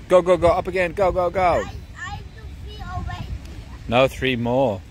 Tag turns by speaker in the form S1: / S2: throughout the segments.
S1: Go, go, go. Up again. Go, go, go.
S2: I do 3 already.
S1: No, 3 more.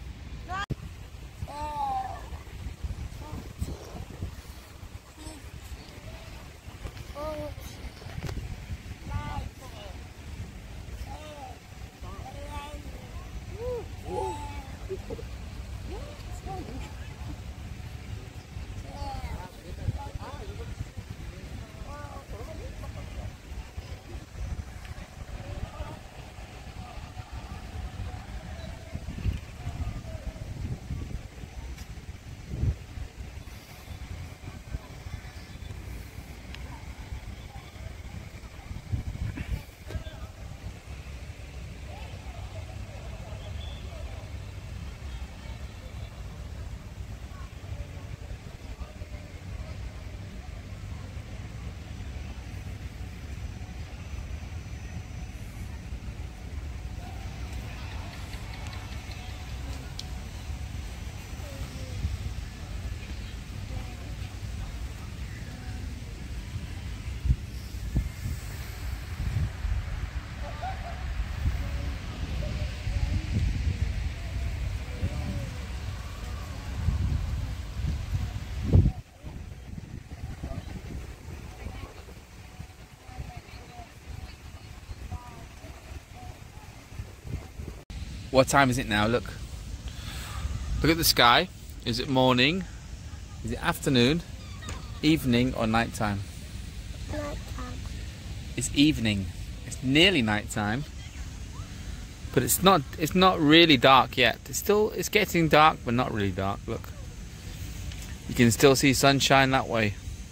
S1: What time is it now? Look. Look at the sky. Is it morning? Is it afternoon? Evening or night time?
S2: Night time.
S1: It's evening. It's nearly night time. But it's not really dark yet. It's getting dark, but not really dark. Look. You can still see sunshine that way.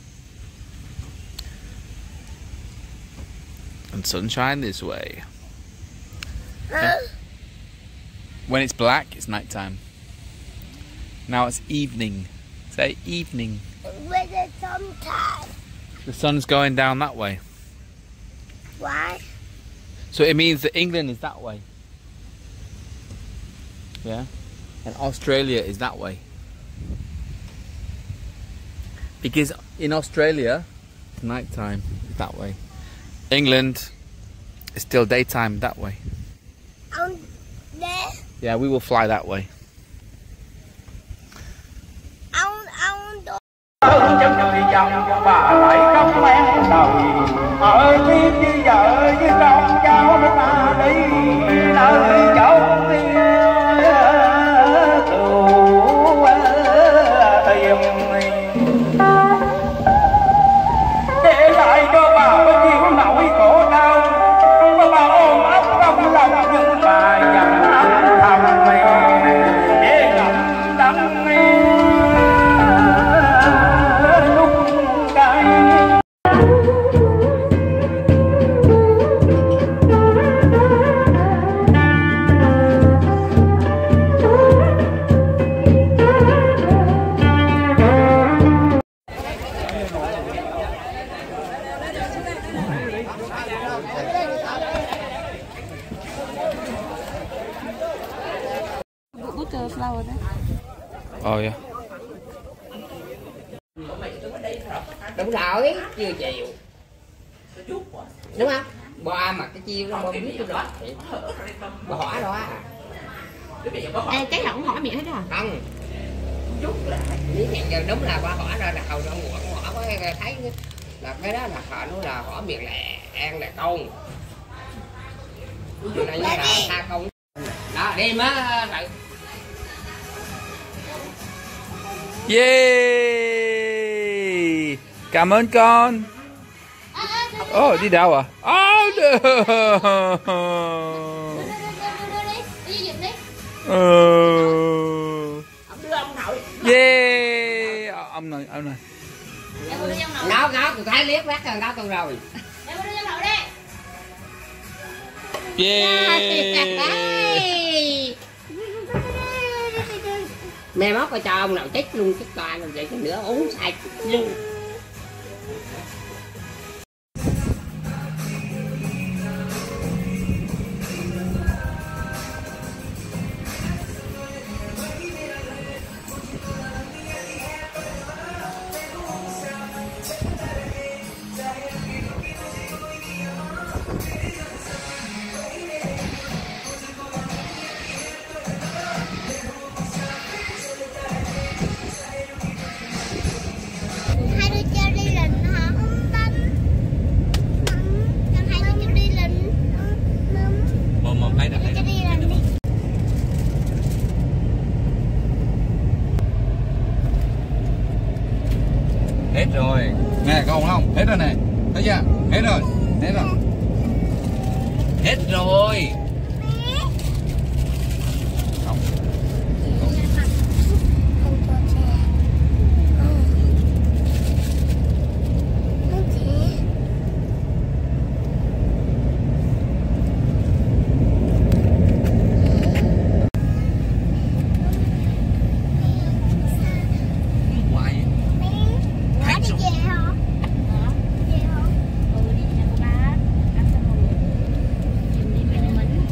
S1: And sunshine this way. When it's black, it's night time. Now it's evening. Say evening.
S2: With the sometime.
S1: The sun's going down that way.
S2: Why?
S1: So it means that England is that way. Yeah? And Australia is that way. Because in Australia, it's night time that way. England is still daytime that way.
S2: There.
S1: Yeah, we will fly that way.
S3: Cho người chồng bà lại không lẽ đời ở thêm như vợ với con cháu nó ta đi nơi chỗ tiền để lại cho bà có chịu nổi khổ đau mà bà ôm ấp trong lòng nhưng bà chẳng âm thầm để ngậm đắng
S2: flower đấy.
S1: Oh yeah.
S4: Đúng rồi, chiều chiều. Đúng không? Bo mà cái chiêu nó bo biết cái rồi. Bo hỏi đó á.
S5: Ê, cái là cũng hỏi miệng hết rồi.
S4: Không. Nếu hiện giờ đúng là qua hỏi rồi là hầu nó ngõ có thấy là cái đó là họ nói là hỏi miệng lẹ ăn là con. Này là tha công. Đó, đi má rồi.
S1: Yeah! Cảm ơn con. Oh, đi đâu à? Oh no! Yeah! Ông này.
S4: Ngáo, tôi thấy liếc mắt rồi, ngáo tôi rồi.
S1: Yeah!
S4: Mẹ mốt coi cho ông nào chết luôn chết toàn rồi vậy nữa uống sạch luôn. Hết rồi.
S2: Không cho trẻ. Không trẻ.
S4: Hoài.
S2: Quá đi về hả? Về hả?
S5: Đi nhà cô bác ăn xong rồi chiều đi về nhà mình.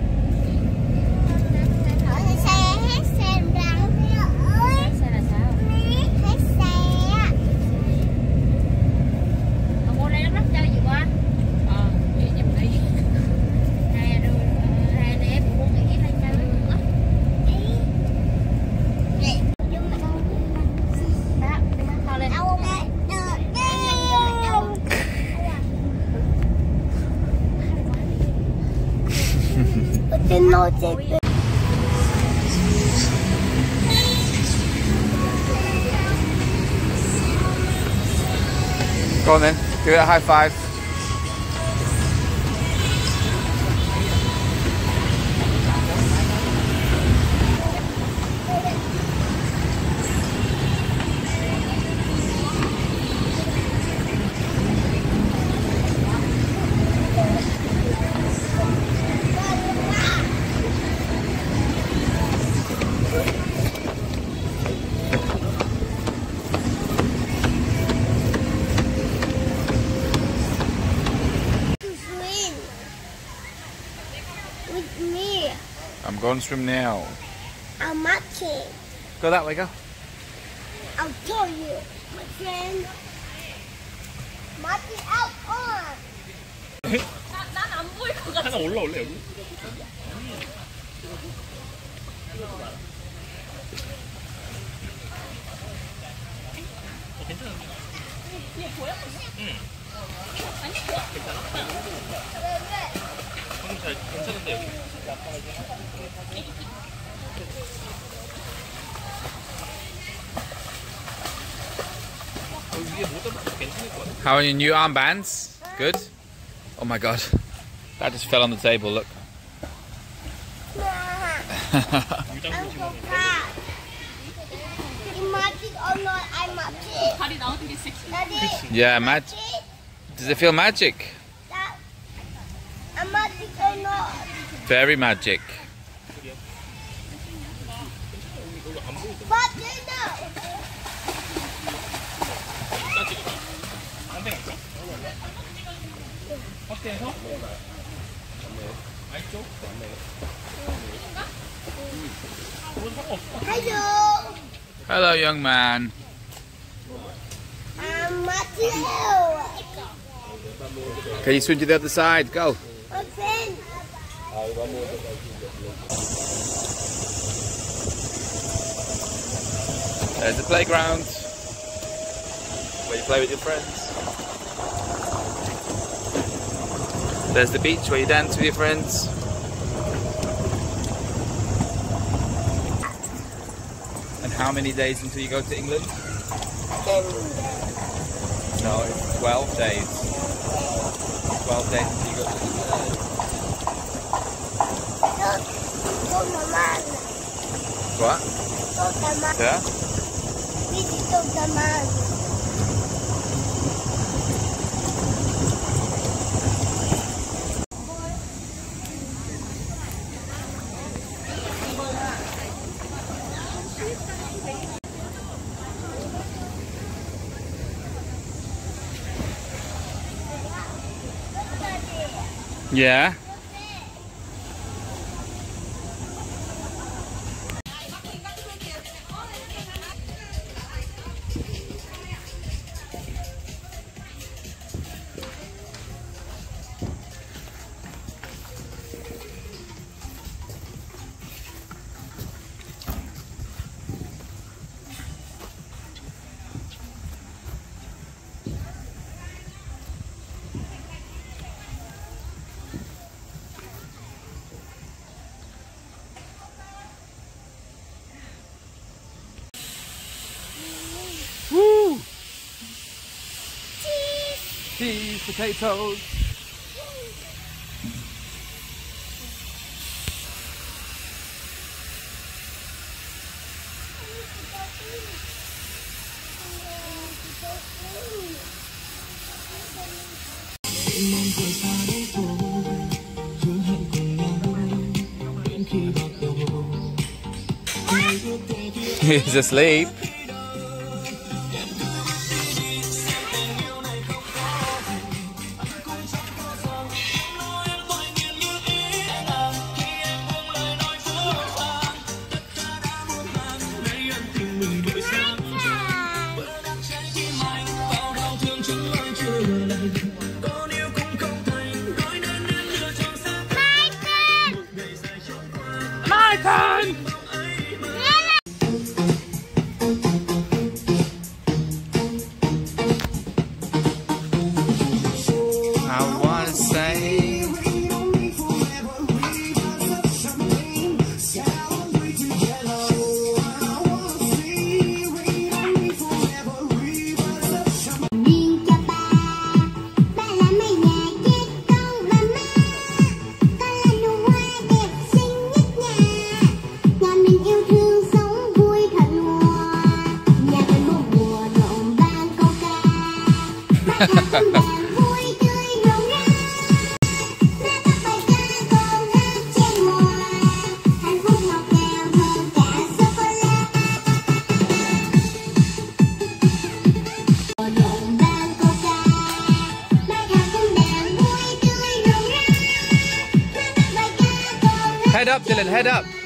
S2: Ở xe hết xe răng ơi.
S5: Xe là sao?
S2: Hết xe.
S5: Ông mua đây lắp cho gì qua? Vậy nhập đi. Hai anh em mua nghỉ hay sao? Đó, thôi lên.
S2: Tin nói chết.
S1: Go on then, give it a high five.
S2: Swim with me.
S1: I'm going to swim now.
S2: I'm matching.
S1: Go that way, go.
S2: I'll tell you, my friend. Matching out on.
S3: 하나 올라올래 여기? 괜찮은데 여기? 위에 못 잡아도 괜찮을 것 같아.
S1: How are your new armbands? Good? Oh my god. That just fell on the table, look.
S2: I'm so proud. You matching or not? I'm matching.
S5: 다리 나오는 게 섹시.
S2: Daddy.
S1: Yeah, magic. Does it feel magic?
S2: That, I'm matching or not?
S1: Very magic.
S2: But you know.
S3: 딴데 갈까? 확대해서? 아이쪽? 그건 상관없어.
S2: Hello.
S1: Hello, young man.
S2: I'm matching.
S1: Can you swim to the other side? Go.
S2: My friend.
S1: There's the playground where you play with your friends. There's the beach where you dance with your friends. And how many days until you go to England? No, it's 12 days. 12 days until you go to England. What? Yeah? Yeah. Woo! Cheese potatoes. He's asleep. My turn! I wanna say
S2: Riêng cho ba là mây nhà chết con và má. Con là nụ hoa đẹp xinh nhất nhà. Nhà mình yêu thương sống vui thật mùa. Nhà mình một mùa rộn vang câu ca. Bác hát con đàn vui tươi rộn rã. Ra các bài ca con hát trên mùa. Hạnh phúc ngọt ngào hơn cả sô-cô-la. Rộn vang câu ca. Bác hát con đàn vui tươi rộn rã. Ra các bài ca con hát.
S1: head up, Dylan, head up.